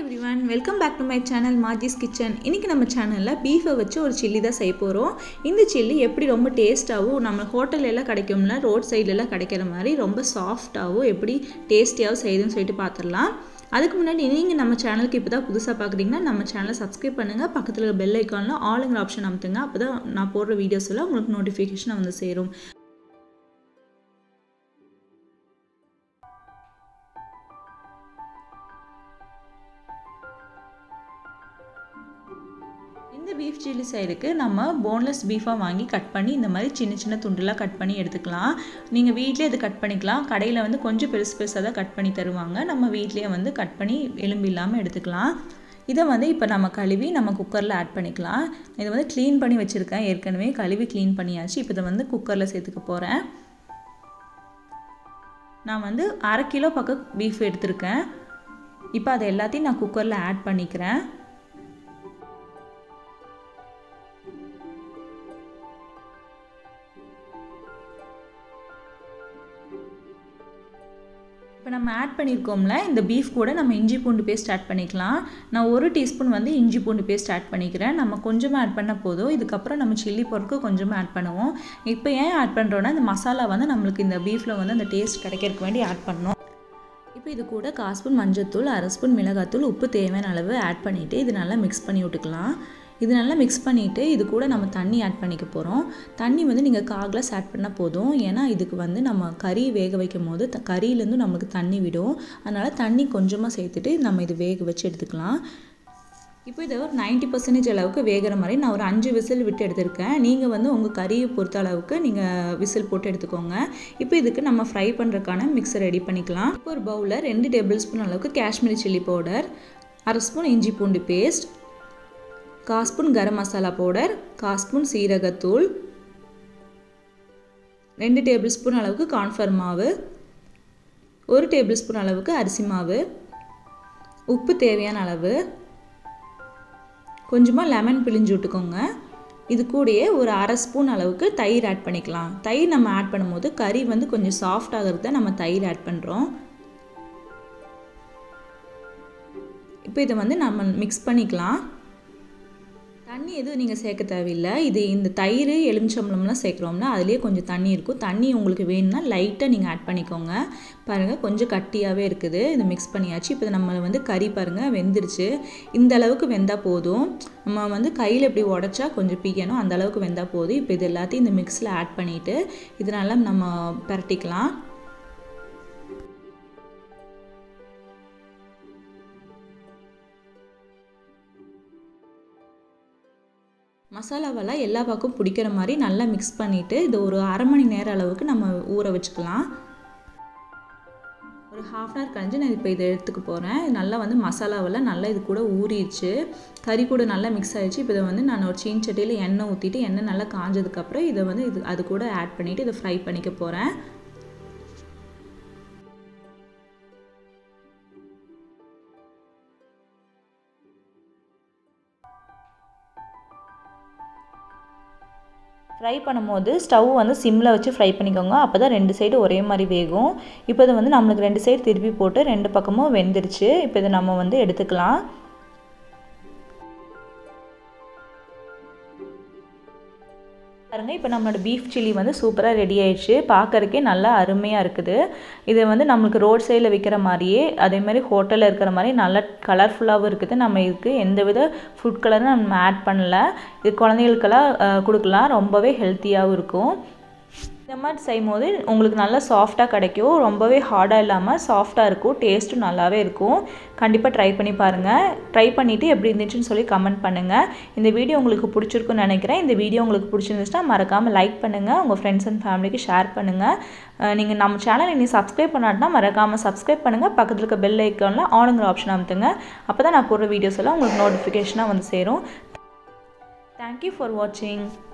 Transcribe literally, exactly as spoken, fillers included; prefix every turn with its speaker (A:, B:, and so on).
A: everyone, welcome back to my channel Marji's Kitchen. இன்னைக்கு நம்ம சேனல்ல பீஃபை வச்சு ஒரு சில்லி தான் செய்ய போறோம். இந்த சில்லி எப்படி ரொம்ப டேஸ்டாவும் நம்ம ஹோட்டல்ல எல்லாம் கிடைக்கும்ல ரோட் சைடுல எல்லாம் கிடைக்கிற மாதிரி ரொம்ப சாஃப்ட்டாவும் எப்படி டேஸ்டியாவும் செய்யுதுன்னு சொல்லிட்டு பாத்துறலாம். அதுக்கு முன்னாடி நீங்க நம்ம சேனலுக்கு இப்போதான் புதுசா பார்க்கறீங்கன்னா நம்ம சேனலை சப்ஸ்கிரைப் பண்ணுங்க. பக்கத்துல இருக்க பெல் ஐகான்ல ஆல்ங்கிற ஆப்ஷன் அமுத்துங்க. அப்பதான் நான் போடுற வீடியோஸ் எல்லாம் உங்களுக்கு நோட்டிஃபிகேஷன் வந்து சேரும். இந்த பீஃப் சில்லி செய்யறதுக்கு நம்ம போன்லெஸ் பீஃபா வாங்கி கட் பண்ணி இந்த மாதிரி சின்ன சின்ன துண்டுலாம் கட் பண்ணி எடுத்துக்கலாம். நீங்க வீட்லயே இது கட் பண்ணிக்கலாம். கடையில வந்து கொஞ்சம் பெருசு பெருசா தான் கட் பண்ணி தருவாங்க. நம்ம வீட்லயே வந்து கட் பண்ணி எலும்பு இல்லாம எடுத்துக்கலாம். இதை வந்து இப்போ நம்ம கழுவி நம்ம குக்கரில் ஆட் பண்ணிக்கலாம். இதை வந்து க்ளீன் பண்ணி வச்சுருக்கேன். ஏற்கனவே கழுவி க்ளீன் பண்ணியாச்சு. இப்போ இதை வந்து குக்கரில் சேர்த்துக்க போகிறேன். நான் வந்து அரை கிலோ பக்கம் பீஃப் எடுத்திருக்கேன். இப்போ அதை எல்லாத்தையும் நான் குக்கரில் ஆட் பண்ணிக்கிறேன். இப்போ நம்ம ஆட் பண்ணியிருக்கோம்ல இந்த பீஃப் கூட நம்ம இஞ்சி பூண்டு பேஸ்ட் ஆட் பண்ணிக்கலாம். நான் ஒரு டீஸ்பூன் வந்து இஞ்சி பூண்டு பேஸ்ட் ஆட் பண்ணிக்கிறேன். நம்ம கொஞ்சமாக ஆட் பண்ண போதும். இதுக்கப்புறம் நம்ம சில்லி பொருட்கு கொஞ்சமாக ஆட் பண்ணுவோம். இப்போ ஏன் ஆட் பண்ணுறோன்னா இந்த மசாலா வந்து நம்மளுக்கு இந்த பீஃபில் வந்து அந்த டேஸ்ட் கிடைக்கிறதுக்கு வேண்டி ஆட் பண்ணோம். இப்போ இது கூட கால் ஸ்பூன் மஞ்சத்தூள், அரை ஸ்பூன் மிளகாத்தூள், உப்பு தேவையான அளவு ஆட் பண்ணிவிட்டு இது நல்லா மிக்ஸ் பண்ணி விட்டுக்கலாம். இது நல்லா மிக்ஸ் பண்ணிவிட்டு இது கூட நம்ம தண்ணி ஆட் பண்ணிக்க போகிறோம். தண்ணி வந்து நீங்கள் கால் கிளாஸ் ஆட் பண்ணால் போதும். ஏன்னா இதுக்கு வந்து நம்ம கறி வேக வைக்கும் போது த கறியிலேருந்து நம்மளுக்கு தண்ணி விடும். அதனால் தண்ணி கொஞ்சமாக சேர்த்துட்டு நம்ம இது வேக வச்சு எடுத்துக்கலாம். இப்போ இதை ஒரு நைன்ட்டி பர்சன்டேஜ் அளவுக்கு வேகிற மாதிரி நான் ஒரு அஞ்சு விசில் விட்டு எடுத்திருக்கேன். நீங்கள் வந்து உங்கள் கறியை பொறுத்த அளவுக்கு நீங்கள் விசில் போட்டு எடுத்துக்கோங்க. இப்போ இதுக்கு நம்ம ஃப்ரை பண்ணுறதுக்கான மிக்ஸர் ரெடி பண்ணிக்கலாம். இப்போ ஒரு பவுலில் ரெண்டு டேபிள் ஸ்பூன் அளவுக்கு காஷ்மீரி சில்லி பவுடர், அரை ஸ்பூன் இஞ்சி பூண்டு பேஸ்ட், கால் ஸ்பூன் கரம் மசாலா பவுடர், கால் ஸ்பூன் சீரகத்தூள், ரெண்டு டேபிள் ஸ்பூன் அளவுக்கு கார்ன்ஃப்ளவர் மாவு, ஒரு டேபிள் ஸ்பூன் அளவுக்கு அரிசி மாவு, உப்பு தேவையான அளவு, கொஞ்சமாக லெமன் பிழிஞ்சு விட்டுக்கோங்க. இது கூடயே ஒரு அரை ஸ்பூன் அளவுக்கு தயிர் ஆட் பண்ணிக்கலாம். தயிர் நம்ம ஆட் பண்ணும்போது கறி வந்து கொஞ்சம் சாஃப்ட் ஆகிறத நம்ம தயிர் ஆட் பண்ணுறோம். இப்போ இதை வந்து நம்ம மிக்ஸ் பண்ணிக்கலாம். தண்ணி எதுவும் நீங்கள் சேர்க்க தேவையில்லை. இது இந்த தயிர் எலுமிச்சம்பழம்லாம் சேர்க்குறோம்னா அதுலேயே கொஞ்சம் தண்ணி இருக்கும். தண்ணி உங்களுக்கு வேணும்னா லைட்டாக நீங்கள் ஆட் பண்ணிக்கோங்க. பாருங்கள் கொஞ்சம் கட்டியாகவே இருக்குது. இதை மிக்ஸ் பண்ணியாச்சு. இப்போ நம்ம வந்து கறி பாருங்கள் வெந்துருச்சு. இந்த அளவுக்கு வெந்தால் போதும். நம்ம வந்து கையில் இப்படி உடச்சா கொஞ்சம் பீக்கணும். அந்த அளவுக்கு வெந்தால் போதும். இப்போ இது எல்லாத்தையும் இந்த மிக்ஸில் ஆட் பண்ணிவிட்டு இதனால நம்ம பரட்டிக்கலாம். மசாலாவெல்லாம் எல்லா பக்கம் பிடிக்கிற மாதிரி நல்லா மிக்ஸ் பண்ணிவிட்டு இது ஒரு அரை மணி நேரம் அளவுக்கு நம்ம ஊற வச்சுக்கலாம். ஒரு ஹாஃப் அன் ஹவர் கழிஞ்சு நான் இப்போ இதை எடுத்துக்க போகிறேன். நல்லா வந்து மசாலாவெல்லாம் நல்லா இது கூட ஊறிடுச்சு. கறி கூட நல்லா மிக்ஸ் ஆகிடுச்சு. இப்போ இதை வந்து நான் ஒரு சீன் சட்டியில் எண்ணெய் ஊற்றிட்டு எண்ணெய் நல்லா காஞ்சதுக்கப்புறம் இதை வந்து இது அது கூட ஆட் பண்ணிவிட்டு இதை ஃப்ரை பண்ணிக்க போகிறேன். ஃப்ரை பண்ணும்போது ஸ்டவ் வந்து சிம்மில் வச்சு ஃப்ரை பண்ணிக்கோங்க. அப்போ தான் ரெண்டு சைடு ஒரே மாதிரி வேகும். இப்போ இதை வந்து நம்மளுக்கு ரெண்டு சைடு திருப்பி போட்டு ரெண்டு பக்கமும் வெந்துருச்சு. இப்போ இதை நம்ம வந்து எடுத்துக்கலாம். பாருங்கள் இப்போ நம்மளோட பீஃப் சில்லி வந்து சூப்பராக ரெடி ஆயிடுச்சு. பார்க்கறதுக்கே நல்லா அருமையாக இருக்குது. இது வந்து நம்மளுக்கு ரோட் சைடில் விற்கிற மாதிரியே அதே மாதிரி ஹோட்டலில் இருக்கிற மாதிரி நல்லா கலர்ஃபுல்லாகவும் இருக்குது. நம்ம இதுக்கு எந்த வித ஃபுட் கலரும் நம்ம ஆட் பண்ணல. இது குழந்தைகளுக்கெல்லாம் கொடுக்கலாம். ரொம்பவே ஹெல்த்தியாகவும் இருக்கும். இந்த மாதிரி செய்யும்போது உங்களுக்கு நல்லா சாஃப்டாக கிடைக்கும். ரொம்பவே ஹார்டாக இல்லாமல் சாஃப்டாக இருக்கும். டேஸ்ட்டும் நல்லாவே இருக்கும். கண்டிப்பாக ட்ரை பண்ணி பாருங்கள். ட்ரை பண்ணிவிட்டு எப்படி இருந்துச்சுன்னு சொல்லி கமெண்ட் பண்ணுங்கள். இந்த வீடியோ உங்களுக்கு பிடிச்சிருக்குன்னு நினைக்கிறேன். இந்த வீடியோ உங்களுக்கு பிடிச்சிருந்துச்சுன்னா மறக்காமல் லைக் பண்ணுங்கள். உங்கள் ஃப்ரெண்ட்ஸ் அண்ட் ஃபேமிலிக்கு ஷேர் பண்ணுங்கள். நீங்கள் நம்ம சேனல் இன்னும் சப்ஸ்கிரைப் பண்ணாட்டினா மறக்காமல் சப்ஸ்கிரைப் பண்ணுங்கள். பக்கத்தில் இருக்க பெல் ஐக்கானில் ஆளுங்கிற ஆப்ஷன் அமுத்துங்க. அப்போ தான் நான் போடுற வீடியோஸ் எல்லாம் உங்களுக்கு நோட்டிஃபிகேஷனாக வந்து சேரும். தேங்க்யூ ஃபார் வாட்சிங்.